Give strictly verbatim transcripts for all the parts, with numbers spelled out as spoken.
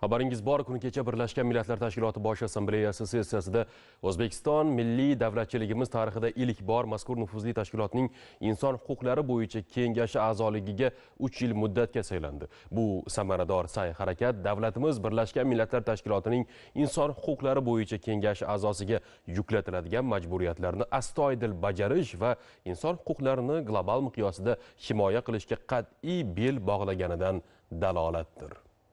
Xabaringiz bor, kuni kecha Birlashgan Millatlar Tashkiloti Bosh Assambleyasi sessiyasida O'zbekiston milliy davlatchiligimiz tarixida ilk bor mazkur nufuzli tashkilotning inson huquqlari bo'yicha kengashi a'zoligiga uch yil muddatga saylandi. Bu samarador sa'y-harakat davlatimiz Birlashgan Millatlar Tashkilotining inson huquqlari bo'yicha kengashi a'zosiga yuklatiladigan majburiyatlarni astoydil bajarish va inson huquqlarini global miqyosida himoya qilishga qat'iy bel bog'laganidan dalolatdir.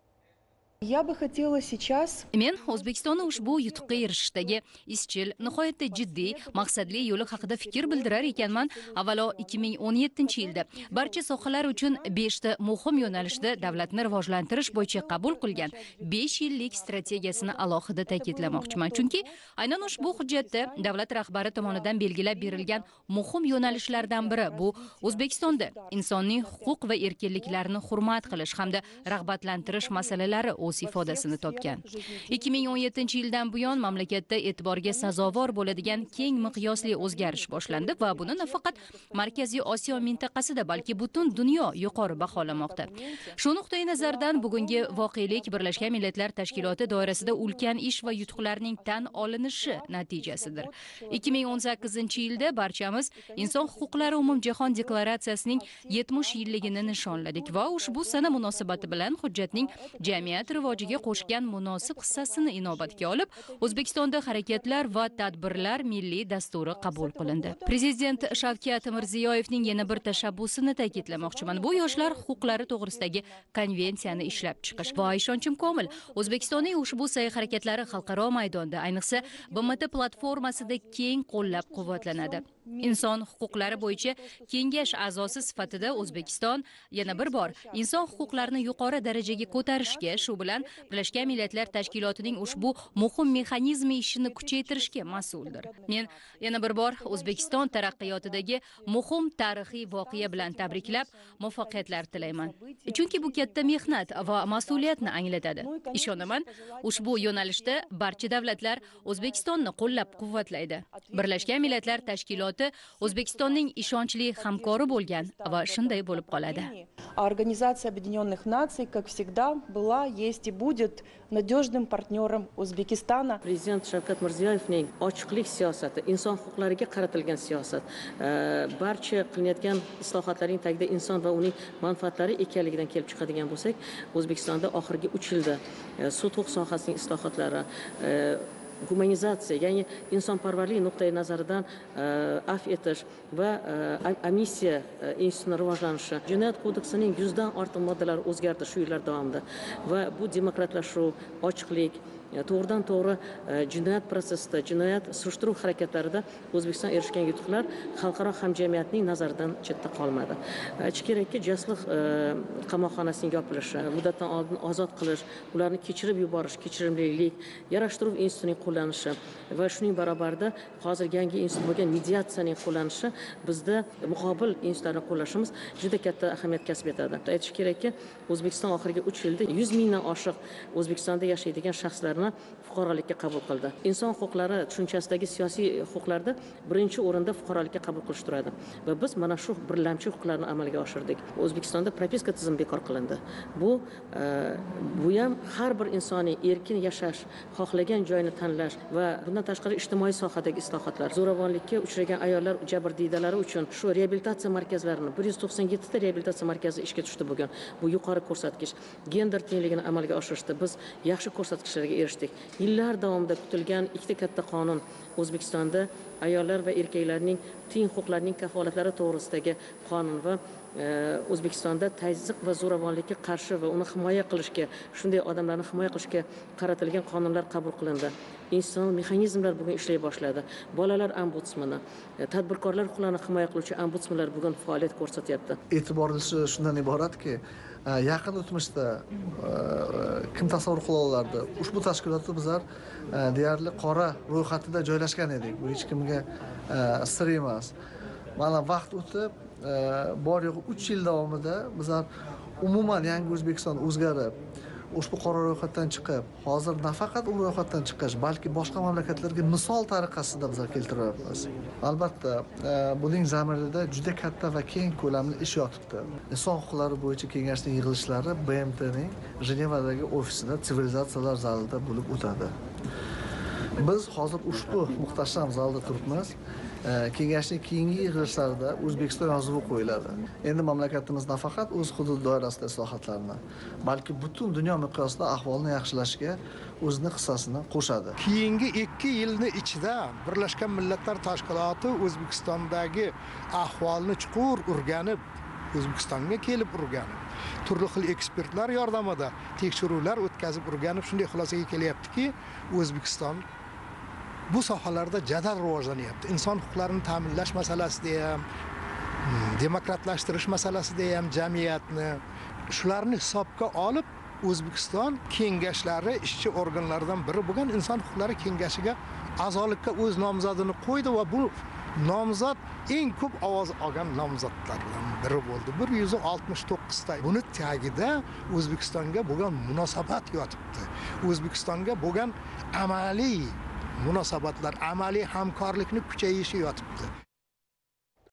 Я бы хотела сейчас... Men O'zbekistonni ushbu yutuqqa erishishdagi izchil, nihoyatda jiddiy, maqsadli yo'li haqida fikr bildirar ekanman. Avvalo ikki ming o'n yettinchi yilda barcha sohalar uchun besh ta muhim yo'nalishda davlatni rivojlantirish bo'yicha qabul qilgan besh yillik strategiyasini alohida ta'kidlamoqchiman. Chunki aynan ushbu hujjatda davlat rahbari tomonidan belgilab berilgan muhim yo'nalishlardan biri bu O'zbekistonda insoniy huquq va erkinliklarni hurmat qilish hamda rag'batlantirish masalalari o'z ifodasini topgan. ikki ming o'n yettinchi yildan buyon mamlakatda e'tiborga sazovor bo'ladigan keng miqyosli o'zgarish boshlandi va buni nafaqat Markaziy Osiyo mintaqasida, balki butun dunyo yuqori baholamoqda. Shu nuqtai nazardan bugungi voqelik Birlashgan Millatlar Tashkiloti doirasida ulkan ish va yutuqlarning tan olinishi natijasidir. ikki ming o'n sakkizinchi yilda barchamiz Inson huquqlari umumjahon deklaratsiyasining yetmish yilligini nishonladik va ushbu sana munosabati bilan hujjatning jamiyat rivojiga qo'shgan munosib hissasini inobatga olib, O'zbekistonda harakatlar va tadbirlar milliy dasturi qabul qilindi. Prezident Shavkat Mirziyoyevning yana bir tashabbusini ta'kidlamoqchiman. Bu yoshlar huquqlari to'g'risidagi konvensiyani ishlab chiqish va ishonchim komil, O'zbekistonning ushbu sa'y-harakatlari xalqaro maydonda, ayniqsa B M T platformasida keng qo'llab-quvvatlanadi. Inson huquqlari bo'yicha kengash a'zosi sifatida O'zbekiston yana bir bor inson huquqlarini yuqori darajaga ko'tarishga, shu bilan Birlashgan Millatlar Tashkilotining ushbu muhim mexanizmi ishini kuchaytirishga mas'uldir. Men yana bir bor O'zbekiston taraqqiyotidagi muhim tarixiy voqea bilan tabriklab, muvaffaqiyatlar tilayman. Chunki bu katta mehnat va mas'uliyatni anglatadi. Ishonaman, ushbu yo'nalishda barcha davlatlar O'zbekistonni qo'llab-quvvatlaydi. Birlashgan Millatlar Tashkiloti O'zbekistonning ishonchli hamkori bo'lgan va shunday bo'lib qoladi. Организация Объединенных Наций, как всегда, была, есть и будет надежным партнером O'zbekistona. Prezident Shavkat Mirziyoyevning ochiqlik siyosati, inson huquqlariga qaratilgan siyosat, barcha qilinayotgan islohotlarning tagida inson va uning manfaatlari ekanligidan kelib chiqadigan bo'lsak, O'zbekistonda oxirgi uch yilda sud huquq sohasining islohotlari, humanizatsiya, ya'ni insonparvarlik nuqtai nazaridan afv etish va amnistiya institutining rivojlanishi, jinoyat kodeksining yuzdan ortiq moddalari o'zgardi shu yillar davomida va bu demokratlashuv, ochiqlik, to'g'ridan to'g'ri jinoyat prosesida, jinoyat surishtiruv harakatlarida O'zbekiston erishgan yutuqlar xalqaro hamjamiyatning nazaridan chetda qolmadi. Ichkilikka jasliq qamoqxonasining yopilishi, muddatdan oldin ozod qilish, ularni kechirib yuborish, kechirimlilik, yarashtiruv institutining qo'llanishi va shuning barobarida hozir yangi institut bo'lgan mediatsiyaning qo'llanishi bizda muqobil institutlarni qo'llashimiz juda katta ahamiyat kasb etadi. Aytish kerakki, O'zbekiston oxirgi uch yilda yuz mingdan oshiq O'zbekistonda yashaydigan shaxslarni fuqarolikka qabul qildi. Inson huquqlari tushunchasidagi siyosiy huquqlarda birinchi o'rinda fuqarolikka qabul qilish turadi va biz mana shu birlamchi huquqlarni amalga oshirdik. O'zbekistonda propiska tizimi bekor qilindi. Bu bu ham har bir insoniy erkin yashash, xohlagan joyini tanlash va bundan tashqari ijtimoiy sohadagi islohotlar, zo'ravonlikka uchragan ayollar jabrdiydalari uchun shu reabilitatsiya markazlarini bir yuz to'qson yetti ta reabilitatsiya markazi ishga tushdi bugun. Bu yuqori ko'rsatkich. Gender tengligini amalga oshirishda biz yaxshi ko'rsatkichlarga erishdik. Yillar davomida kutilgan ikkita katta qonun O'zbekistonda ayollar va erkaklarning teng huquqlarining kafolatlari to'g'risidagi qonun va O'zbekistonda tazyiq va zo'ravonlikka qarshi va uni himoya qilishga, shunday odamlarni himoya qilishga qaratilgan qonunlar qabul qilindi. Institutsional mexanizmlar bugun ishlay boshladi. Bolalar ombudsmani, tadbirkorlar huquqlarini himoya qiluvchi ombudsmanlar bugun faoliyat ko'rsatyapti. E'tiborlisi shundan iboratki, yaqin o'tmishda kim tasavvur qila olardi, ushbu tashkilotda bizlar deyarli qora ro'yxatida joylashgan edik. Bu hech kimga sir emas. Mana vaqt o'tib, bor yo'q uch yil davomida bizlar umuman yangi O'zbekiston o'zgarib, ushbu qora ro'yxatdan chiqib, hozir nafaqat u ro'yxatdan chiqish, balki boshqa mamlakatlarga misol tariqasida biz keltiryapmiz. Albatta, buning zamirida juda katta va keng ko'lamli ish yotibdi. Inson huquqlari bo'yicha kengashning yig'ilishlari B M T'ning Jenevadagi ofisida sivilizatsiyalar zalida bo'lib o'tadi. Biz hozir ushbu muhtasham zalda turibmiz. Kengashning keyingi yig'ilishlarida O'zbekiston yozuvi qo'yiladi. Endi mamlakatimiz nafaqat o'z hudud doirasida islohotlarni, balki butun dunyo miqyosida ahvolni yaxshilashga o'zining hissasini qo'shadi. Keyingi ikki yilning ichida Birlashgan Millatlar Tashkiloti O'zbekistondagi ahvolni chuqur o'rganib, O'zbekistonga kelib o'rganib, turli xil ekspertlar yordamida tekshiruvlar o'tkazib o'rganib shunday xulosaga kelyaptiki, O'zbekiston bu sohalarda jadal rivojlanyapti. Inson huquqlarini ta'minlash masalasida ham, demokratlashtirish masalasida ham jamiyatni shularni hisobga olib O'zbekiston kengashlari ishchi organlaridan biri bo'lgan Inson huquqlari kengashiga a'zolikka o'z nomzodini qo'ydi va bu nomzod eng ko'p ovoz olgan nomzodlardan biri bo'ldi. bir yuz oltmish to'qqiz ta. Buni tagida O'zbekistonga bo'lgan munosabat yotibdi. O'zbekistonga bo'lgan amaliy munosabatlar, amaliy hamkorlikni kuchayishi yotibdi.